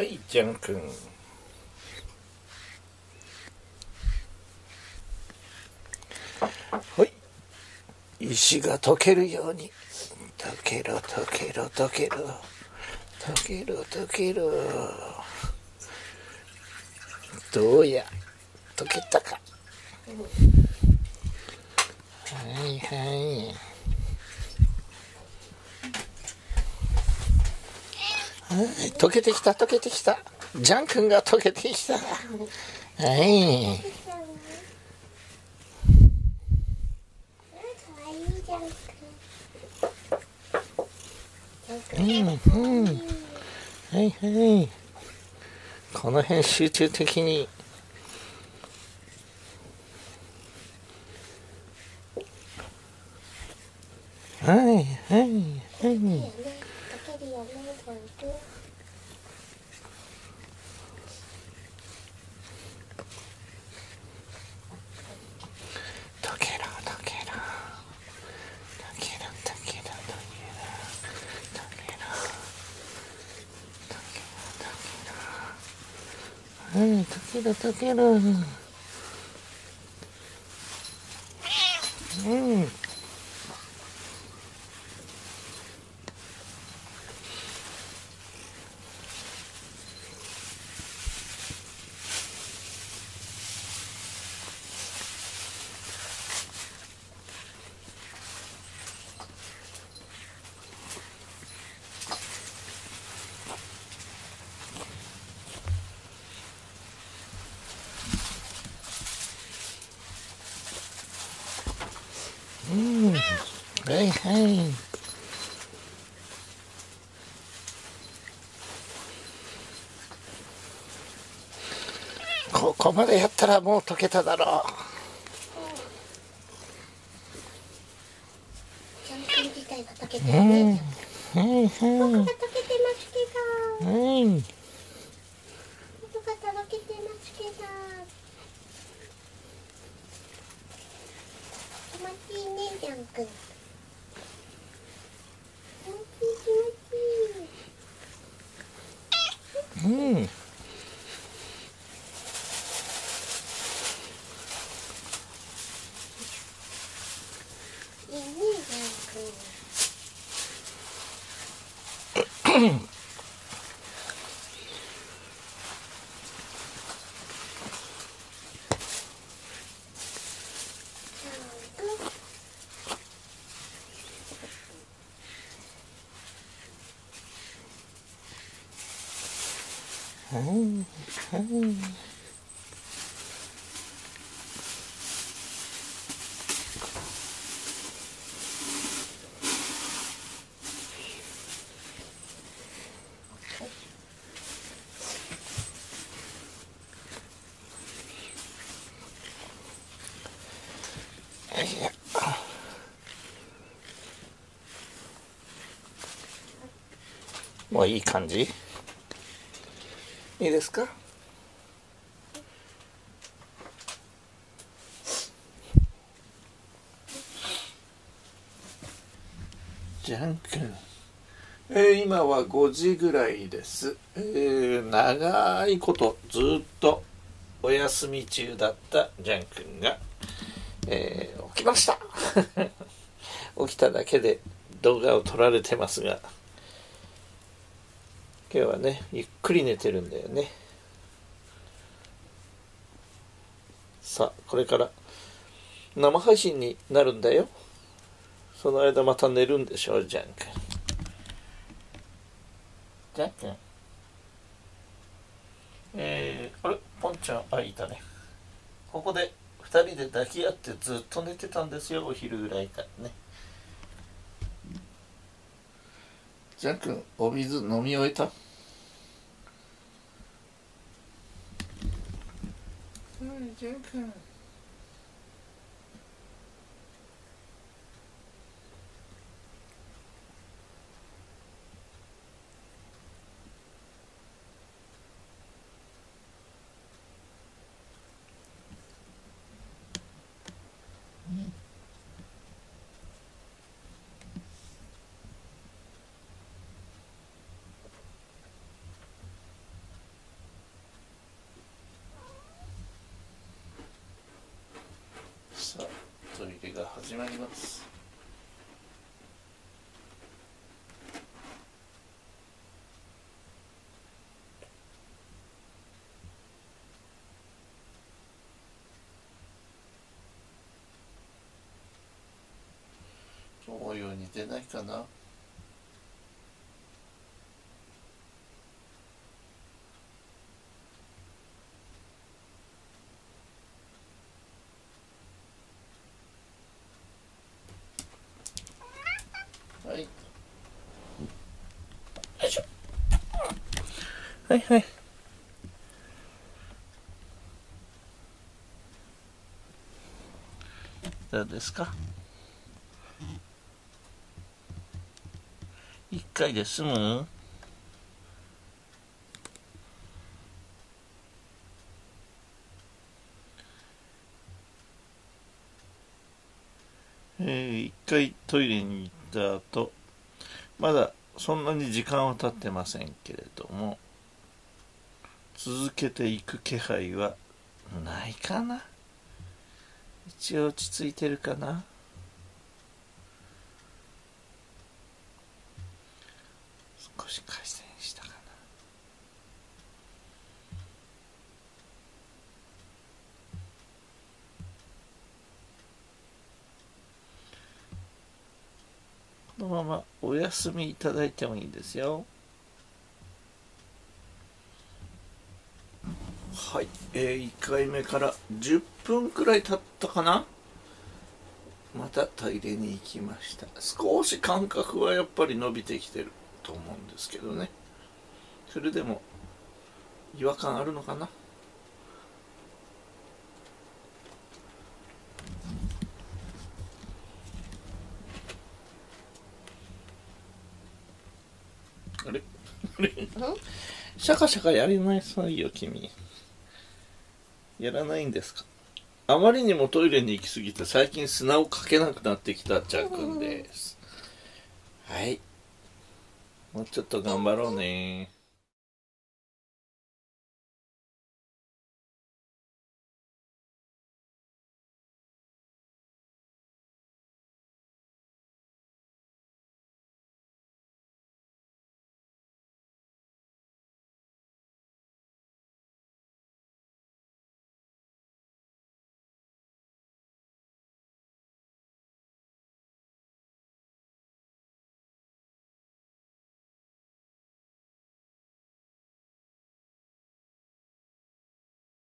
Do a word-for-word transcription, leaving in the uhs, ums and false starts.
はい、ジャン君。はい。石が溶けるように。溶けろ、溶けろ、溶けろ。溶けろ、溶けろ。どうや、溶けたか。はいはい。はい、溶けてきた、溶けてきた。ジャン君が溶けてきた。はい。うんうん。はいはい。この辺集中的に。はいはいはい。溶けろ溶けろ溶けろ溶けろ溶けろはい溶けろ溶けろ。うん。うん。はいはい。ここまでやったらもう溶けただろう。 ジャン君自体が溶けてるね。 うん。はいはい。 僕が溶けてますけど。 はい。 僕がとろけてますけど。気持ちいいね、ジャン君。気持ちいい気持ちいい。 うん。 いいね、ジャン君。 はいはい。もういい感じ？いいですか？ジャン君、えー、今はごじぐらいです、えー、長いことずっとお休み中だったジャン君が、えー、起きました起きただけで動画を撮られてますが、今日はねゆっくり寝てるんだよね。さあこれから生配信になるんだよ。その間また寝るんでしょ、ジャン君。ジャン君、えー、あれポンちゃん、あ、いたね。ここでふたりで抱き合ってずっと寝てたんですよ、お昼ぐらいからね。ジャン君、お水飲み終えた？うん、ジャン君。 始まります。思うように出ないかな。はい。よいしょ。はいはい。どうですか。一回で済む？えー、一回トイレに行った後、まだそんなに時間は経ってませんけれども、続けていく気配はないかな。一応落ち着いてるかな。少し改善したかな。このままお休みいただいてもいいですよ。はい、えー、いっかいめからじゅっぷんくらい経ったかな。またトイレに行きました。少し間隔はやっぱり伸びてきてると思うんですけどね。それでも違和感あるのかな。あれあれシャカシャカやりなさいよ君。やらないんですか。あまりにもトイレに行き過ぎて最近砂をかけなくなってきたちゃんくんです。はい、もうちょっと頑張ろうね。